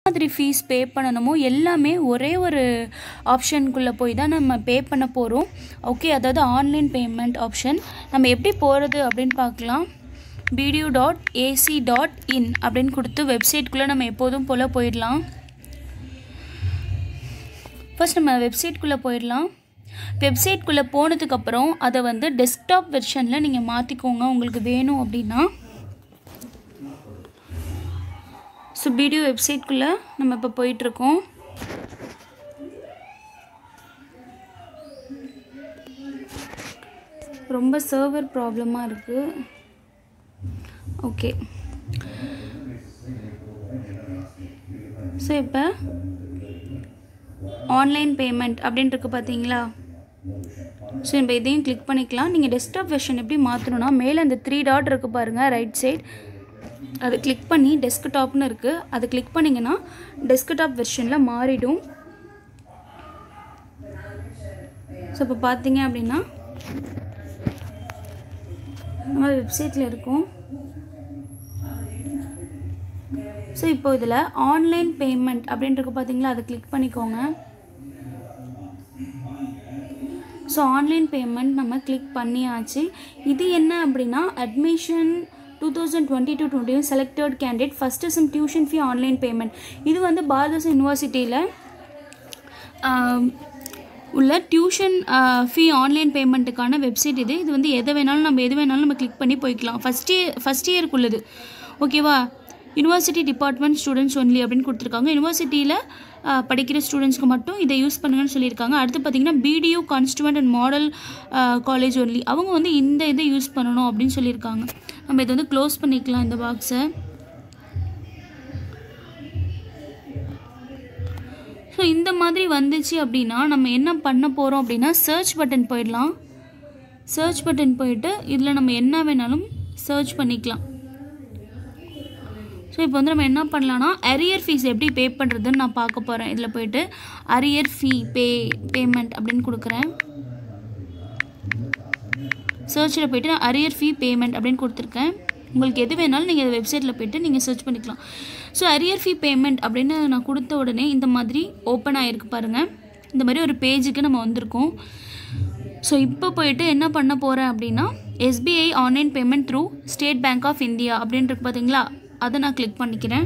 மாதிரி fees pay பண்ணணுமோ எல்லாமே ஒரே ஒரு ஆப்ஷனுக்குள்ளே போய் தான் நம்ம பே பண்ண போகிறோம். ஓகே, அதாவது ஆன்லைன் பேமெண்ட் ஆப்ஷன். நம்ம எப்படி போகிறது அப்படின்னு பார்க்கலாம். bdu.ac.in அப்படின்னு கொடுத்து வெப்சைட்குள்ளே நம்ம எப்போதும் போல் போயிடலாம். ஃபர்ஸ்ட் நம்ம வெப்சைட்குள்ளே போயிடலாம். வெப்சைட்குள்ளே போனதுக்கப்புறம் அதை வந்து டெஸ்க்டாப் வெர்ஷனில் நீங்கள் மாற்றிக்கோங்க உங்களுக்கு வேணும் அப்படின்னா. ஸோ BDU வெப்சைட்குள்ளே நம்ம இப்போ போயிட்டுருக்கோம். ரொம்ப சர்வர் ப்ராப்ளமாக இருக்குது. ஓகே, ஸோ இப்போ ஆன்லைன் பேமெண்ட் அப்படின்ட்டு பார்த்தீங்களா. ஸோ இப்போ இதையும் கிளிக் பண்ணிக்கலாம். நீங்கள் டெஸ்க்டாப் வெர்ஷன் எப்படி மாற்றணும்னா மேலே அந்த 3 டாட் இருக்குது பாருங்கள் ரைட் சைட், அது கிளிக் பண்ணி டெஸ்க்டாப்னு இருக்குது, அது கிளிக் பண்ணிங்கன்னா டெஸ்க்டாப் வெர்ஷனில் மாறிடும். ஸோ இப்போ பார்த்தீங்க அப்படின்னா நம்ம வெப்சைட்டில் இருக்கும். ஸோ இப்போ இதில் ஆன்லைன் பேமெண்ட் அப்படின்ட்டு பார்த்தீங்களா, அதை கிளிக் பண்ணிக்கோங்க. ஸோ ஆன்லைன் பேமெண்ட் நம்ம கிளிக் பண்ணியாச்சு. இது என்ன அப்படின்னா admission 2020-21 selected candidate first sem tuition fee online payment. இது வந்து பாரதாசன் யூனிவர்சிட்டியில் உள்ள டியூஷன் ஃபீ ஆன்லைன் பேமெண்ட்டுக்கான வெப்சைட் இது. இது வந்து எது வேணாலும் நம்ம கிளிக் பண்ணி போய்க்கலாம். ஃபஸ்ட் இயருக்குள்ளது. ஓகேவா, யூனிவர்சிட்டி டிபார்ட்மெண்ட் ஸ்டூடெண்ட்ஸ் ஒன்லி அப்படின்னு கொடுத்துருக்காங்க. யூனிவர்சிட்டியில் படிக்கிற ஸ்டூடெண்ட்ஸ்க்கு மட்டும் இதை யூஸ் பண்ணுங்கன்னு சொல்லியிருக்காங்க. அடுத்து பார்த்திங்கன்னா BDU constituent and model college only, அவங்க வந்து இந்த இதை யூஸ் பண்ணணும் அப்படின்னு சொல்லியிருக்காங்க. நம்ம இதை வந்து க்ளோஸ் பண்ணிக்கலாம் இந்த பாக்ஸை. ஸோ இந்த மாதிரி வந்துச்சு அப்படின்னா நம்ம என்ன பண்ண போகிறோம் அப்படின்னா சர்ச் பட்டன் போயிடலாம். சர்ச் பட்டன் போயிட்டு இதில் நம்ம என்ன வேணாலும் சர்ச் பண்ணிக்கலாம். ஸோ இப்போ வந்து நம்ம என்ன பண்ணலான்னா அரியர் ஃபீஸ் எப்படி பே பண்ணுறதுன்னு நான் பார்க்க போகிறேன். இதில் போய்ட்டு அரியர் ஃபீ பேமெண்ட் அப்படின்னு கொடுக்குறேன். சர்ச்சில் போய்ட்டு நான் அரியர் ஃபீ பேமெண்ட் அப்படின்னு கொடுத்துருக்கேன். உங்களுக்கு எது வேணாலும் நீங்கள் வெப்சைட்டில் போய்ட்டு நீங்கள் சர்ச் பண்ணிக்கலாம். ஸோ அரியர் ஃபீ பேமெண்ட் அப்படின்னு நான் கொடுத்த உடனே இந்த மாதிரி ஓப்பன் ஆகிருக்கு பாருங்கள். இந்த மாதிரி ஒரு பேஜுக்கு நம்ம வந்திருக்கோம். ஸோ இப்போ போய்ட்டு என்ன பண்ண போகிறேன் அப்படின்னா SBI online payment through State Bank of India அப்படின்ட்டு பார்த்தீங்களா, அதை நான் கிளிக் பண்ணிக்கிறேன்.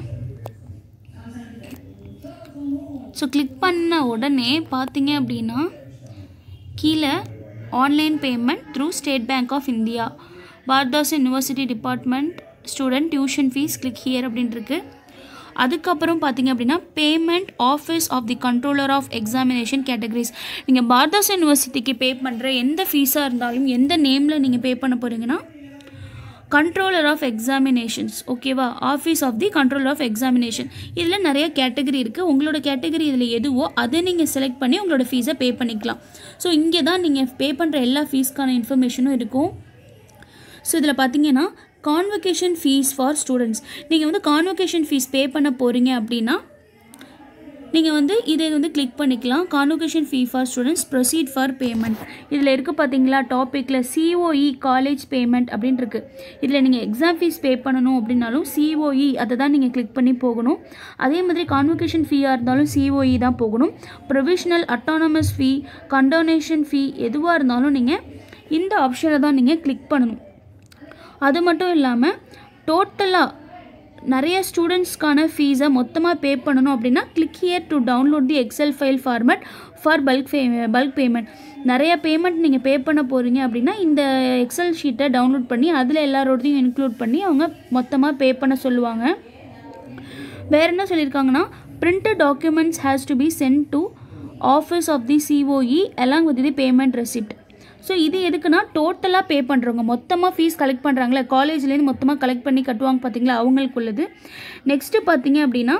ஸோ கிளிக் பண்ண உடனே பார்த்தீங்க அப்படின்னா கீழே online payment through State Bank of India Bharathidasan university department student tuition fees click here அப்படின்ட்டுருக்கு. அதுக்கப்புறம் பார்த்தீங்க அப்படின்னா payment office of the controller of examination categories. நீங்கள் பாரதாசன் யூனிவர்சிட்டிக்கு பே பண்ணுற எந்த ஃபீஸாக இருந்தாலும் எந்த நேமில் நீங்கள் பே பண்ண போகிறீங்கன்னா கண்ட்ரோலர் ஆஃப் எக்ஸாமினேஷன்ஸ். ஓகேவா, office of the controller of examination. இதில் நிறைய கேட்டகரி இருக்குது. உங்களோட கேட்டகரி இதில் எதுவோ அதை நீங்கள் செலக்ட் பண்ணி உங்களோட ஃபீஸை பே பண்ணிக்கலாம். ஸோ இங்கே தான் நீங்கள் பே பண்ணுற எல்லா ஃபீஸ்க்கான இன்ஃபர்மேஷனும் இருக்கும். ஸோ இதில் பார்த்தீங்கன்னா கான்வொகேஷன் ஃபீஸ் ஃபார் ஸ்டூடெண்ட்ஸ். நீங்கள் வந்து கான்வொகேஷன் ஃபீஸ் பே பண்ண போகிறீங்க அப்படின்னா நீங்கள் வந்து இதை வந்து கிளிக் பண்ணிக்கலாம். Convocation fee for students proceed for payment. இதில் இருக்குது பார்த்தீங்களா டாப்பிக்கில் COE காலேஜ் பேமெண்ட் அப்படின்னு இருக்குது. இதில் நீங்கள் எக்ஸாம் ஃபீஸ் பே பண்ணணும் அப்படின்னாலும் COE அதை தான் நீங்கள் கிளிக் பண்ணி போகணும். அதே மாதிரி கான்வொகேஷன் ஃபீயாக இருந்தாலும் COE தான் போகணும். ப்ரொவிஷனல் அட்டானமஸ் ஃபீ கண்டோனேஷன் ஃபீ எதுவாக இருந்தாலும் நீங்கள் இந்த ஆப்ஷனை தான் நீங்கள் கிளிக் பண்ணணும். அது மட்டும் இல்லாமல் டோட்டலாக நிறைய ஸ்டூடெண்ட்ஸ்க்கான ஃபீஸை மொத்தமாக பே பண்ணணும் அப்படின்னா click here to download the excel file format for bulk payment. நிறைய பேமெண்ட் நீங்கள் பே பண்ண போகிறீங்க அப்படின்னா இந்த எக்ஸல் ஷீட்டை டவுன்லோட் பண்ணி அதில் எல்லாரோடையும் இன்க்ளூட் பண்ணி அவங்க மொத்தமாக பே பண்ண சொல்லுவாங்க. வேறு என்ன சொல்லியிருக்காங்கன்னா printed documents has to be sent to office of the COE along with the payment receipt. So இது எதுக்குன்னா டோட்டலாக பே பண்ணுறவங்க மொத்தமாக ஃபீஸ் கலெக்ட் பண்ணுறாங்களே காலேஜ்லேருந்து மொத்தமாக கலெக்ட் பண்ணி கட்டுவாங்க பார்த்தீங்களா அவங்களுக்கு உள்ளது. நெக்ஸ்ட்டு பார்த்தீங்க அப்படின்னா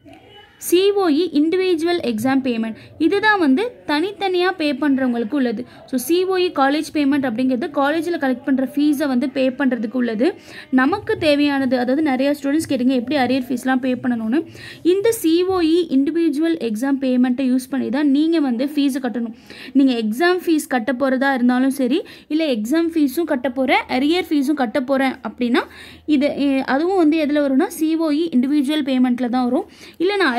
COE இண்டிவிஜுவல் எக்ஸாம் பேமெண்ட். இதுதான் வந்து தனித்தனியாக பே பண்ணுறவங்களுக்கு உள்ளது. ஸோ COE காலேஜ் பேமெண்ட் அப்படிங்கிறது காலேஜில் கலெக்ட் பண்ணுற ஃபீஸை வந்து பே பண்ணுறதுக்கு உள்ளது. நமக்கு தேவையானது அதாவது நிறையா ஸ்டூடெண்ட்ஸ் கேட்டிங்க எப்படி அரியர் ஃபீஸ்லாம் பே பண்ணணும்னு. இந்த COE இண்டிவிஜுவல் எக்ஸாம் பேமெண்ட்டை யூஸ் பண்ணி தான் நீங்கள் வந்து ஃபீஸை கட்டணும். நீங்கள் எக்ஸாம் ஃபீஸ் கட்ட போகிறதா இருந்தாலும் சரி இல்லை எக்ஸாம் ஃபீஸும் கட்ட போகிறேன் அரியர் ஃபீஸும் கட்ட போகிறேன் அப்படின்னா இது அதுவும் வந்து எதில் வரும்னா COE இண்டிவிஜுவல் பேமெண்ட்டில் தான் வரும். இல்லை நான்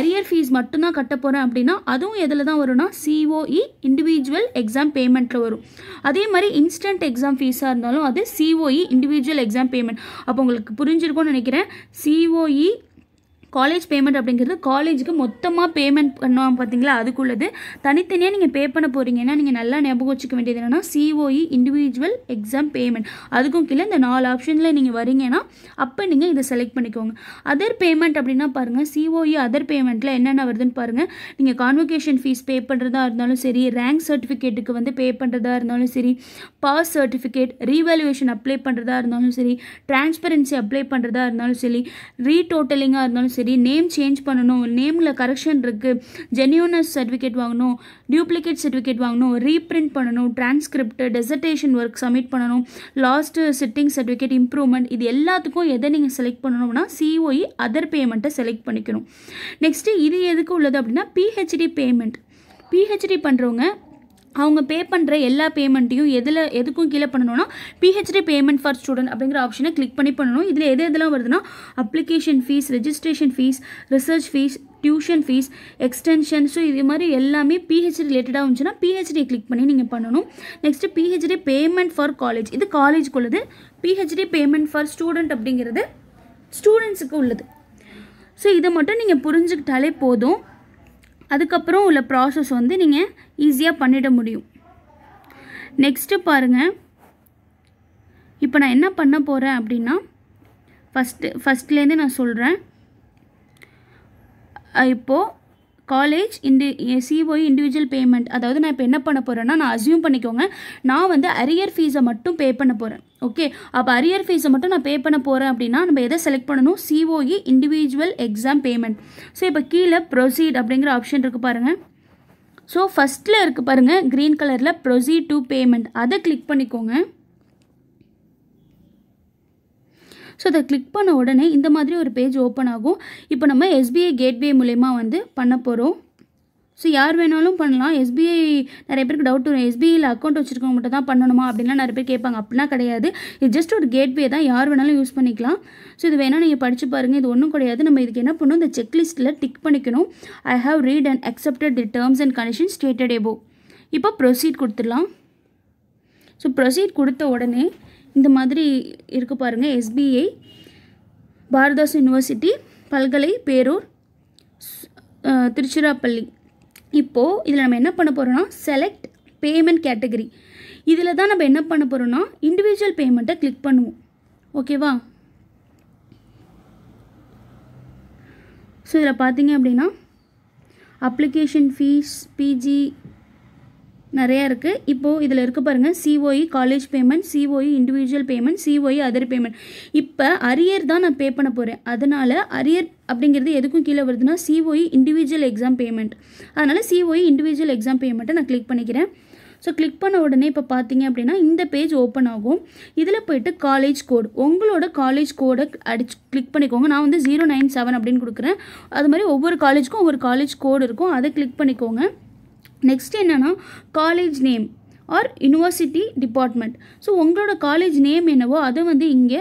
அரியர் ஃபீஸ் மட்டும்தான் கட்ட போகிறேன் அப்படின்னா அதுவும் எதில் தான் வரும்னா COE இண்டிவிஜுவல் எக்ஸாம் பேமெண்ட்டில் வரும். அதே மாதிரி இன்ஸ்டன்ட் எக்ஸாம் ஃபீஸாக இருந்தாலும் அது COE இண்டிவிஜுவல் எக்ஸாம் பேமெண்ட். அப்போ உங்களுக்கு புரிஞ்சிருக்கும்னு நினைக்கிறேன். COE காலேஜ் பேமெண்ட் அப்படிங்கிறது காலேஜுக்கு மொத்தமாக பேமெண்ட் பண்ணுவோம் பார்த்தீங்களா, அதுக்குள்ளது. தனித்தனியாக நீங்கள் பே பண்ண போகிறீங்கன்னா நீங்கள் நல்லா ஞாபகம் வச்சுக்க வேண்டியது என்னென்னா COE இண்டிவிஜுவல் எக்ஸாம் பேமெண்ட். அதுக்கும் கீழே இந்த 4 ஆப்ஷனில் நீங்கள் வரீங்கன்னா அப்போ நீங்கள் இதை செலக்ட் பண்ணிக்கோங்க. அதர் பேமெண்ட் அப்படின்னா பாருங்கள், COE அதர் பேமெண்ட்டில் என்னென்ன வருதுன்னு பாருங்கள். நீங்கள் கான்வொகேஷன் ஃபீஸ் பே பண்ணுறதா இருந்தாலும் சரி, ரேங்க் சர்டிஃபிகேட்டுக்கு வந்து பே பண்ணுறதா இருந்தாலும் சரி, பாஸ் சர்டிஃபிகேட், ரீவேல்யூவேஷன் அப்ளை பண்ணுறதா இருந்தாலும் சரி, டிரான்ஸ்பரன்சி அப்ளை பண்ணுறதா இருந்தாலும் சரி, ரீடோட்டலிங்காக இருந்தாலும் சரி, நேம் சேஞ்ச் பண்ணணும், நேமில் கரெக்ஷன் இருக்குது, ஜென்யூனஸ் சர்டிஃபிகேட் வாங்கணும், டியூப்ளிகேட் சர்டிஃபிகேட் வாங்கணும், ரீப்ரிண்ட் பண்ணணும், டிரான்ஸ்கிரிப்ட், டெசர்டேஷன் ஒர்க் சப்மிட் பண்ணணும், லாஸ்ட் சிட்டிங் சர்டிஃபிகேட் இம்ப்ரூவ்மெண்ட், இது எல்லாத்துக்கும் எதை நீங்கள் செலக்ட் பண்ணணும்னா COE அதர் பேமெண்ட்டை செலக்ட் பண்ணிக்கணும். நெக்ஸ்ட்டு இது எதுக்கு உள்ளது அப்படின்னா PhD பேமெண்ட். PhD பண்ணுறவங்க அவங்க பே பண்ணுற எல்லா பேமெண்ட்டையும் எதுக்கும் கீழே பண்ணணும்னா PhD பேமெண்ட் ஃபார் ஸ்டூடெண்ட் அப்படிங்கிற ஆப்ஷனை கிளிக் பண்ணி பண்ணணும். இதில் எதெல்லாம் வருதுன்னா application fees, registration fees, research fees, tuition fees, extension. So இது மாதிரி எல்லாமே PhD ரிலேட்டடாக இருந்துச்சுன்னா PhD கிளிக் பண்ணி நீங்கள் பண்ணணும். Next PhD payment for college, இது காலேஜுக்கு உள்ளது. PhD பேமெண்ட் ஃபார் ஸ்டூடெண்ட் அப்படிங்கிறது ஸ்டூடெண்ட்ஸுக்கு உள்ளது. ஸோ இதை மட்டும் நீங்கள் புரிஞ்சுக்கிட்டாலே போதும். அதுக்கப்புறம் உள்ள ப்ராசஸ் வந்து நீங்கள் ஈஸியாக பண்ணிட முடியும். நெக்ஸ்ட்டு பாருங்கள், இப்போ நான் என்ன பண்ண போகிறேன் அப்படின்னா ஃபஸ்ட்லேருந்து நான் சொல்கிறேன். இப்போது காலேஜ் COE இண்டிவிஜுவல் பேமெண்ட், அதாவது நான் இப்போ என்ன பண்ண போகிறேன்னா, நான் அஸ்யூம் பண்ணிக்கோங்க நான் வந்து அரியர் ஃபீஸை மட்டும் பே பண்ண போகிறேன். ஓகே, அப்போ அரியர் ஃபீஸை மட்டும் நான் பே பண்ண போகிறேன் அப்படின்னா நம்ம எதை செலக்ட் பண்ணணும்? COE individual exam payment. So இப்போ கீழே ப்ரொசீட் அப்படிங்கிற ஆப்ஷன் இருக்குது பாருங்கள். ஸோ ஃபஸ்ட்டில் இருக்குது பாருங்கள் க்ரீன் கலரில் ப்ரொசீட் டு பேமெண்ட், அதை கிளிக் பண்ணிக்கோங்க. ஸோ அதை கிளிக் பண்ண உடனே இந்த மாதிரி ஒரு பேஜ் ஓப்பன் ஆகும். இப்போ நம்ம SBI கேட்வே மூலமா வந்து பண்ண போகிறோம். ஸோ யார் வேணாலும் பண்ணலாம். SBI நிறைய பேருக்கு டவுட் வரும், SBIயில் அக்கௌண்ட் வச்சுருக்கவங்க மட்டும் தான் பண்ணணுமா அப்படின்லாம் நிறைய பேர் கேட்பாங்க. அப்படிலாம் கிடையாது. இது ஜஸ்ட் ஒரு கேட்வே தான், யார் வேணாலும் யூஸ் பண்ணிக்கலாம். ஸோ இது வேணால் நீங்கள் படித்து பாருங்கள், இது ஒன்றும் கிடையாது. நம்ம இதுக்கு என்ன பண்ணணும், இந்த செக்லிஸ்ட்டில் டிக் பண்ணிக்கணும். I have read and accepted the terms and conditions stated above. இப்போ ப்ரொசீட் கொடுத்துடலாம். ஸோ ப்ரொசீட் கொடுத்த உடனே இந்த மாதிரி இருக்கு பாருங்கள், SBI பாரதாஸ் யூனிவர்சிட்டி பல்கலை பேரூர் திருச்சிராப்பள்ளி. இப்போது இதில் நம்ம என்ன பண்ண போகிறோம்னா செலக்ட் பேமெண்ட் கேட்டகரி. இதில் தான் நம்ம என்ன பண்ண போகிறோம்னா இண்டிவிஜுவல் பேமெண்ட்டை கிளிக் பண்ணுவோம். ஓகேவா? ஸோ இதில் பார்த்தீங்க அப்படின்னா அப்ளிகேஷன் ஃபீஸ், PG நிறையா இருக்குது. இப்போது இதில் இருக்க பாருங்கள் COE college payment, COE individual payment, COE other payment. இப்போ அரியர் தான் நான் பே பண்ண போகிறேன். அதனால் அரியர் அப்படிங்கிறது எதுக்கும் கீழே வருதுன்னா COE இண்டிவிஜுவல் எக்ஸாம் பேமெண்ட். அதனால் COE இண்டிவிஜுவல் எக்ஸாம் பேமெண்ட்டை நான் கிளிக் பண்ணிக்கிறேன். ஸோ கிளிக் பண்ண உடனே இப்போ பார்த்தீங்க அப்படின்னா இந்த பேஜ் ஓப்பன் ஆகும். இதில் போய்ட்டு காலேஜ் கோடு, உங்களோட காலேஜ் கோடை கிளிக் பண்ணிக்கோங்க. நான் வந்து 097 அப்படின்னு கொடுக்குறேன். அது மாதிரி ஒவ்வொரு காலேஜுக்கும் ஒவ்வொரு காலேஜ் கோடு இருக்கும், அதை கிளிக் பண்ணிக்கோங்க. நெக்ஸ்ட் என்னென்னா college name or university department. So உங்களோட காலேஜ் நேம் என்னவோ அதை வந்து இங்கே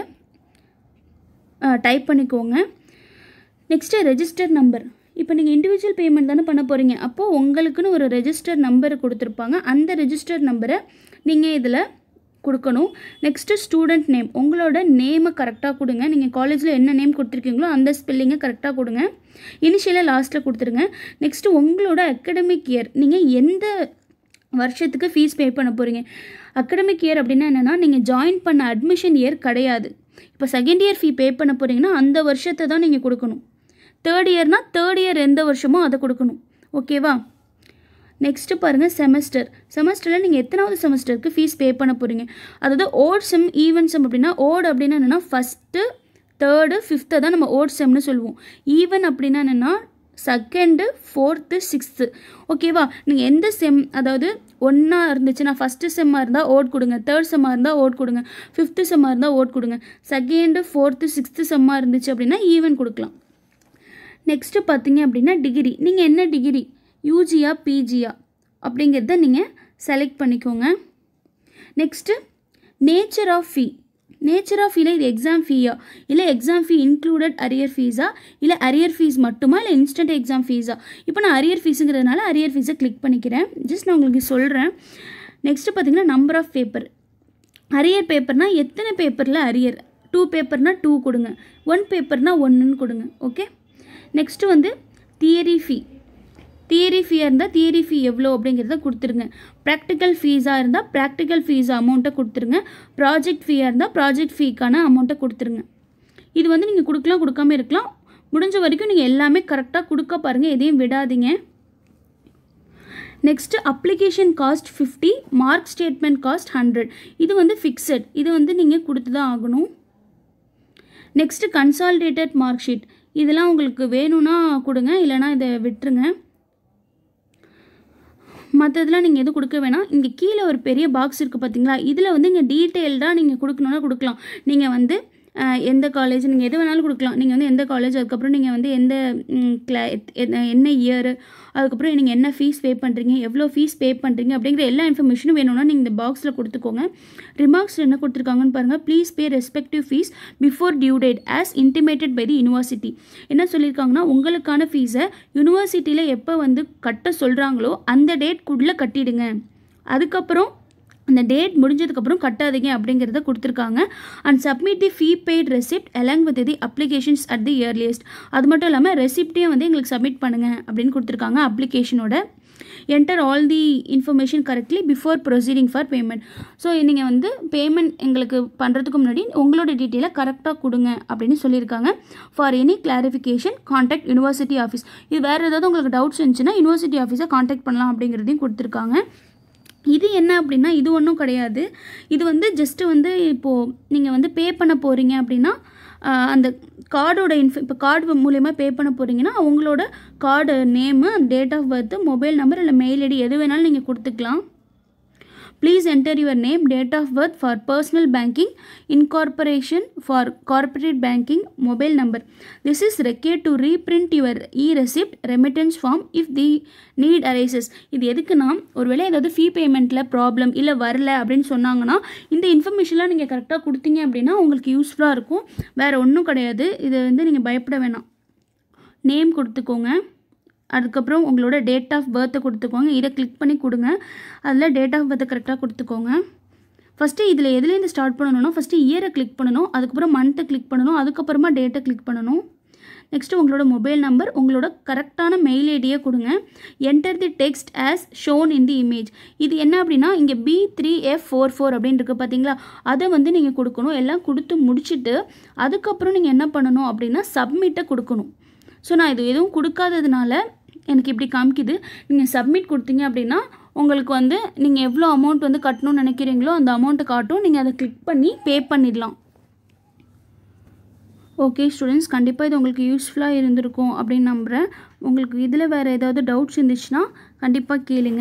டைப் பண்ணிக்கோங்க. Next register number. இப்போ நீங்கள் இண்டிவிஜுவல் பேமெண்ட் தானே பண்ண போகிறீங்க, அப்போது உங்களுக்குன்னு ஒரு ரெஜிஸ்டர் நம்பர் கொடுத்துருப்பாங்க. அந்த ரெஜிஸ்டர் நம்பரை நீங்கள் இதில் கொடுக்கணும். நெக்ஸ்ட்டு ஸ்டூடெண்ட் நேம், உங்களோட நேமை கரெக்டாக கொடுங்க. நீங்கள் காலேஜில் என்ன நேம் கொடுத்துருக்கீங்களோ அந்த ஸ்பெல்லிங்கை கரெக்டாக கொடுங்க. இனிஷியலாக லாஸ்ட்டில் கொடுத்துருங்க. நெக்ஸ்ட்டு உங்களோட அகடமிக் இயர், நீங்கள் எந்த வருஷத்துக்கு ஃபீஸ் பே பண்ண போகிறீங்க. அகடமிக் இயர் அப்படின்னா என்னென்னா நீங்கள் ஜாயின் பண்ண அட்மிஷன் இயர் கிடையாது. இப்போ செகண்ட் இயர் ஃபீ பே பண்ண போகிறீங்கன்னா அந்த வருஷத்தை தான் நீங்கள் கொடுக்கணும். தேர்ட் இயர்னால் தேர்ட் இயர் எந்த வருஷமோ அதை கொடுக்கணும். ஓகேவா? நெக்ஸ்ட்டு பாருங்கள் செமஸ்டரில் நீங்கள் எத்தனாவது செமஸ்டருக்கு ஃபீஸ் பே பண்ண போகிறீங்க. அதாவது ஓட் செம், ஈவன் செம். அப்படின்னா ஓட் அப்படின்னா என்னென்னா ஃபஸ்ட்டு, தேர்டு, ஃபிஃப்த்தை தான் நம்ம ஓட் செம்னு சொல்லுவோம். ஈவன் அப்படின்னா என்னென்னா செகண்டு, ஃபோர்த்து, சிக்ஸ்த்து. ஓகேவா? நீங்கள் எந்த செம், அதாவது ஒன்றா இருந்துச்சுன்னா ஃபஸ்ட்டு செம்மாக இருந்தால் ஓட் கொடுங்க, தேர்ட் செம்மாக இருந்தால் ஓட் கொடுங்க, ஃபிஃப்த்து செம்மாக இருந்தால் ஓட் கொடுங்க. செகண்டு, ஃபோர்த்து, சிக்ஸ்த்து செம்மாக இருந்துச்சு அப்படின்னா ஈவன் கொடுக்கலாம். நெக்ஸ்ட்டு பார்த்தீங்க அப்படின்னா டிகிரி, நீங்கள் என்ன டிகிரி, யூஜியா பிஜியா அப்படிங்கிறத நீங்கள் செலக்ட் பண்ணிக்கோங்க. Next nature of fee, nature of ஃபீல இது எக்ஸாம் ஃபீயா இல்லை எக்ஸாம் ஃபீ இன்க்ளூடட் அரியர் ஃபீஸா இல்லை அரியர் ஃபீஸ் மட்டுமா இல்லை இன்ஸ்டன்ட் எக்ஸாம் ஃபீஸா. இப்போ நான் அரியர் ஃபீஸுங்கிறதுனால அரியர் ஃபீஸை கிளிக் பண்ணிக்கிறேன். ஜஸ்ட் நான் உங்களுக்கு சொல்கிறேன். நெக்ஸ்ட்டு பார்த்தீங்கன்னா நம்பர் ஆஃப் பேப்பர். அரியர் பேப்பர்னால் எத்தனை பேப்பரில் அரியர், 2 பேப்பர்னால் 2 கொடுங்க, 1 பேப்பர்னால் 1ன்னு கொடுங்க. ஓகே. நெக்ஸ்ட்டு வந்து தியரி ஃபீ. தியரி ஃபீயாக இருந்தால் தியரி ஃபீ எவ்வளோ அப்படிங்கிறத கொடுத்துருங்க. ப்ராக்டிக்கல் ஃபீஸாக இருந்தால் ப்ராக்டிக்கல் ஃபீஸ் அமௌண்ட்டை கொடுத்துருங்க. ப்ராஜெக்ட் ஃபீயாக இருந்தால் ப்ராஜெக்ட் ஃபீக்கான அமௌண்ட்டை கொடுத்துருங்க. இது வந்து நீங்கள் கொடுக்கலாம், கொடுக்காம இருக்கலாம். முடிஞ்ச வரைக்கும் நீங்கள் எல்லாமே கரெக்டாக கொடுக்க பாருங்கள், எதையும் விடாதீங்க. Next application cost 50, mark statement cost 100. இது வந்து ஃபிக்ஸட், இது வந்து நீங்கள் கொடுத்து தான் ஆகணும். Next consolidated mark sheet. இதெல்லாம் உங்களுக்கு வேணும்னா கொடுங்க, இல்லைனா இதை விட்டுருங்க. மற்றதெல்லாம் நீங்கள் எதுவும் கொடுக்க வேணாம். இங்கே கீழே ஒரு பெரிய பாக்ஸ் இருக்குது பார்த்தீங்களா, இதில் வந்து இங்கே டீட்டெயில்டாக நீங்கள் கொடுக்கணுன்னா கொடுக்கலாம். நீங்கள் வந்து எந்த காலேஜ், நீங்கள் எது வேணாலும் கொடுக்கலாம். நீங்கள் வந்து எந்த காலேஜ், அதுக்கப்புறம் நீங்கள் வந்து எந்த என்ன இயரு, அதுக்கப்புறம் நீங்கள் என்ன ஃபீஸ் பே பண்ணுறீங்க, எவ்வளோ ஃபீஸ் பே பண்ணுறீங்க அப்படிங்கிற எல்லா இன்ஃபர்மேஷனும் வேணும்னா நீங்கள் இந்த பாக்ஸில் கொடுத்துக்கோங்க. ரிமார்க்ஸில் என்ன கொடுத்துருக்காங்கன்னு பாருங்கள். Please pay respective fees before due date as intimated by the university. என்ன சொல்லியிருக்காங்கன்னா, உங்களுக்கான ஃபீஸை யூனிவர்சிட்டியில் எப்போ வந்து கட்ட சொல்கிறாங்களோ அந்த டேட்குள்ளே கட்டிடுங்க, அதுக்கப்புறம் அந்த டேட் முடிஞ்சதுக்கப்புறம் கட்டாதீங்க அப்படிங்கிறத கொடுத்துருக்காங்க. And submit the fee paid receipt along with the applications at the earliest. அது மட்டும் இல்லாமல் ரெசிப்டையும் வந்து எங்களுக்கு சப்மிட் பண்ணுங்கள் அப்படின்னு கொடுத்துருக்காங்க அப்ளிகேஷனோட. Enter all the information correctly before proceeding for payment. So நீங்கள் வந்து பேமெண்ட் எங்களுக்கு பண்ணுறதுக்கு முன்னாடி உங்களோட டீட்டெயிலை கரெக்டாக கொடுங்க அப்படின்னு சொல்லியிருக்காங்க. For any clarification contact university office. இது வேறு ஏதாவது உங்களுக்கு டவுட்ஸ் இருந்துச்சுன்னா யூனிவர்சிட்டி ஆஃபீஸை கான்டாக்ட் பண்ணலாம் அப்படிங்கிறதையும் கொடுத்துருக்காங்க. இது என்ன அப்படின்னா, இது ஒன்றும் கிடையாது. இது வந்து ஜஸ்ட்டு வந்து இப்போது நீங்கள் வந்து பே பண்ண போகிறீங்க அப்படின்னா அந்த கார்டோட இப்போ கார்டு மூலயமா பே பண்ண போகிறீங்கன்னா உங்களோட card name, date of birth, mobile number இல்லை மெயில் ஐடி எது வேணாலும் நீங்கள் கொடுத்துக்கலாம். Please enter your name, date of birth for personal banking, incorporation for corporate banking, mobile number. This is required to reprint your e-receipt remittance form if the need arises. இது எதுக்குன்னா, ஒருவேளை ஏதாவது ஃபீ பேமெண்ட்டில் problem இல்லை வரல அப்படின்னு சொன்னாங்கன்னா இந்த இன்ஃபர்மேஷன்லாம் நீங்கள் கரெக்டாக கொடுத்தீங்க அப்படின்னா உங்களுக்கு யூஸ்ஃபுல்லாக இருக்கும். வேறு ஒன்றும் கிடையாது. இது வந்து நீங்கள் பயப்பட வேணாம். நேம் கொடுத்துக்கோங்க, அதுக்கப்புறம் உங்களோட டேட் ஆஃப் பர்த்தை கொடுத்துக்கோங்க. இதை கிளிக் பண்ணி கொடுங்க. அதில் டேட் ஆஃப் பர்த்தை கரெக்டாக கொடுத்துக்கோங்க. ஃபஸ்ட்டு இதில் எதுலேருந்து ஸ்டார்ட் பண்ணணும்னா, ஃபஸ்ட்டு இயரை கிளிக் பண்ணணும், அதுக்கப்புறம் மந்த்தை கிளிக் பண்ணணும், அதுக்கப்புறமா டேட்டை கிளிக் பண்ணணும். நெக்ஸ்ட்டு உங்களோட மொபைல் நம்பர், உங்களோட கரெக்டான மெயில் ஐடியை கொடுங்க. Enter the text as shown in the image. இது என்ன அப்படின்னா, இங்கே B3F44 அப்படின்னு இருக்குது பார்த்தீங்களா, அதை வந்து நீங்கள் கொடுக்கணும். எல்லாம் கொடுத்து முடிச்சுட்டு அதுக்கப்புறம் நீங்கள் என்ன பண்ணணும் அப்படின்னா சப்மிட்டை கொடுக்கணும். ஸோ நான் இது எதுவும் கொடுக்காததுனால எனக்கு இப்படி காமிக்குது. நீங்கள் சப்மிட் கொடுத்தீங்க அப்படின்னா உங்களுக்கு வந்து நீங்கள் எவ்வளோ அமௌண்ட் வந்து கட்டணும்னு நினைக்கிறீங்களோ அந்த அமௌண்ட்டை காட்டும். நீங்கள் அதை கிளிக் பண்ணி பே பண்ணிடலாம். ஓகே ஸ்டூடெண்ட்ஸ், கண்டிப்பாக இது உங்களுக்கு யூஸ்ஃபுல்லாக இருந்திருக்கும் அப்படின்னு நம்புகிறேன். உங்களுக்கு இதில் வேறு ஏதாவது டவுட்ஸ் இருந்துச்சுன்னா கண்டிப்பாக கேளுங்க.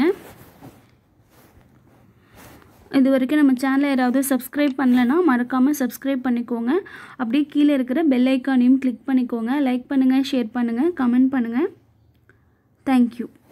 இது வரைக்கும் நம்ம சேனலை யாராவது சப்ஸ்கிரைப் பண்ணலைன்னா மறக்காமல் சப்ஸ்கிரைப் பண்ணிக்கோங்க. அப்படியே கீழே இருக்கிற பெல் ஐக்கானையும் கிளிக் பண்ணிக்கோங்க. லைக் பண்ணுங்கள், ஷேர் பண்ணுங்கள், கமெண்ட் பண்ணுங்கள். தேங்க்யூ.